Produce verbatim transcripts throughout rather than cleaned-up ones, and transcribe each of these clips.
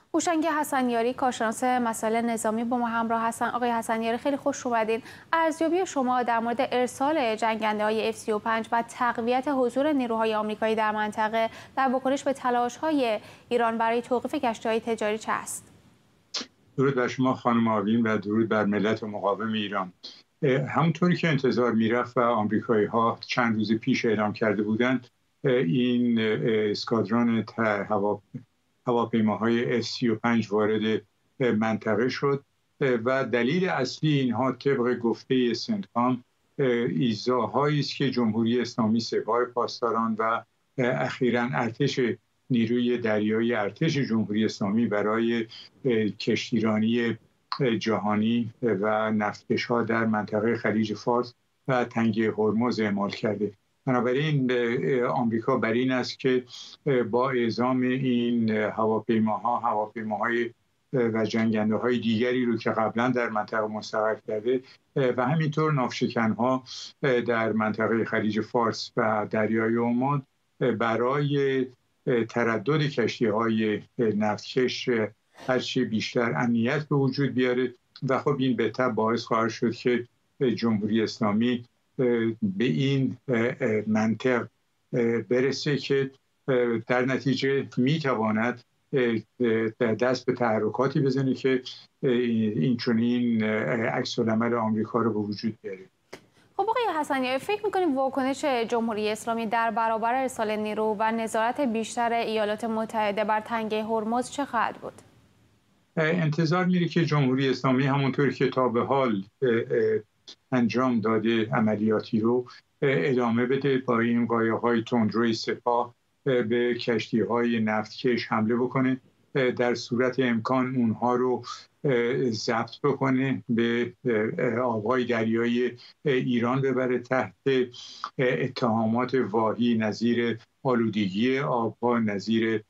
هوشنگ حسنیاری، کارشناس مسائل نظامی با ما همراه هستن. آقای حسنیاری خیلی خوش اومدین. ارزیابی شما در مورد ارسال جنگنده‌های اف سی و پنج و تقویت حضور نیروهای آمریکایی در منطقه در واکنش به تلاش‌های ایران برای توقیف کشتی‌های تجاری چه است؟ درود بر شما خانم آوین و درود بر ملت مقاوم ایران. همونطوری که انتظار میرفت و آمریکایی ها چند روز پیش اعلام کرده بودند، این اسکادران هوا هواپیماهای اف سی و پنج وارد منطقه شد و دلیل اصلی اینها طبق گفته سنتکام ایذاهایی است که جمهوری اسلامی سپاه پاسداران و اخیراً ارتش نیروی دریایی ارتش جمهوری اسلامی برای کشتیرانی جهانی و نفتکش‌ها در منطقه خلیج فارس و تنگه هرمز اعمال کرده. بنابراین آمریکا بر این است که با اعزام این هواپیماها هواپیماهای و جنگنده‌های دیگری رو که قبلا در منطقه مستقر کرده و همینطور ناوشکن‌ها در منطقه خلیج فارس و دریای عمان برای تردد کشتی‌های نفتکش هرچی بیشتر امنیت به وجود بیاره و خب این به تبع باعث خواهد شد که جمهوری اسلامی به این منطق برسه که در نتیجه میتواند دست به تحرکاتی بزنه که این چنین عکس العمل آمریکا رو به وجود بیاره. خب آقای حسنیاری، فکر می‌کنید واکنش جمهوری اسلامی در برابر ارسال نیرو و نظارت بیشتر ایالات متحده بر تنگه هرمز چه خواهد بود؟ انتظار میره که جمهوری اسلامی همونطوری که تا به حال انجام داده عملیاتی رو ادامه بده، با این قایق‌های تندروی سپاه به کشتی‌های نفتکش حمله بکنه، در صورت امکان اونها رو ضبط بکنه، به آبهای دریایی ایران ببره تحت اتهامات واهی نظیر آلودگی آبها، نظیر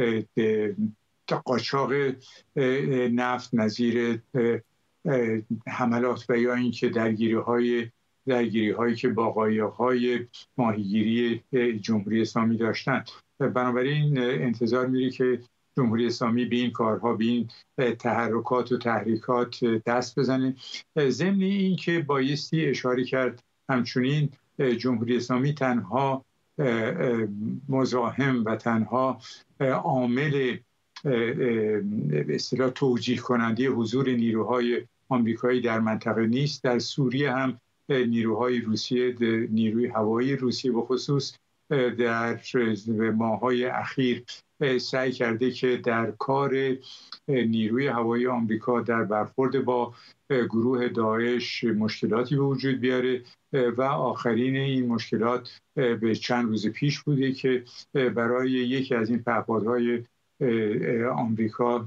قاچاق نفت، نظیر حملات و یا اینکه درگیری های درگیری هایی که با قایق‌های ماهیگیری جمهوری اسلامی داشتند. بنابراین انتظار میره که جمهوری اسلامی به این کارها، به این تحرکات و تحریکات دست بزنه. ضمن این که بایستی اشاره کرد همچنین جمهوری اسلامی تنها مزاحم و تنها عامل به اصطلاح توجیه کننده حضور نیروهای آمریکایی در منطقه نیست. در سوریه هم نیروهای روسیه، نیروی هوایی روسیه به خصوص در ماه‌های اخیر سعی کرده که در کار نیروی هوایی آمریکا در برخورد با گروه داعش مشکلاتی به وجود بیاره و آخرین این مشکلات به چند روز پیش بوده که برای یکی از این پهپادهای آمریکا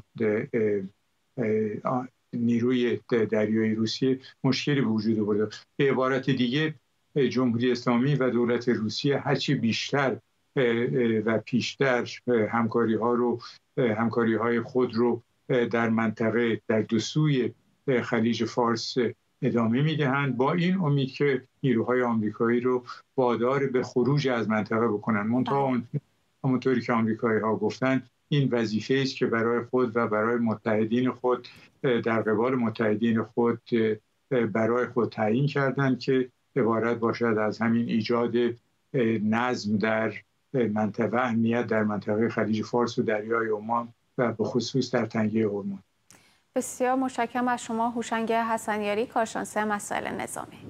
نیروی دریایی روسیه مشکلی به وجود آورده. به عبارت دیگه جمهوری اسلامی و دولت روسیه هرچی بیشتر و پیشتر همکاری ها رو همکاری های خود رو در منطقه در دو سوی خلیج فارس ادامه میدهند، با این امید که نیروهای آمریکایی رو وادار به خروج از منطقه بکنن. منتها همونطوری که آمریکایی ها گفتن این وظیفه است که برای خود و برای متحدین خود در قبال متحدین خود برای خود تعیین کردند که عبارت باشد از همین ایجاد نظم در منطقه، امنیت در منطقه خلیج فارس و دریای عمان و به خصوص در تنگه هرمز. بسیار متشکرم از شما هوشنگ حسنیاری، کارشناس مسائل نظامی.